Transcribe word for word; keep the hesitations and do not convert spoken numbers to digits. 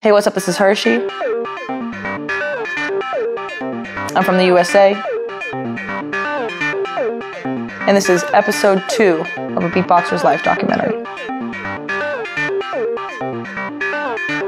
Hey, what's up? This is HerShe. I'm from the U S A. And this is episode two of a Beatboxer's Life documentary.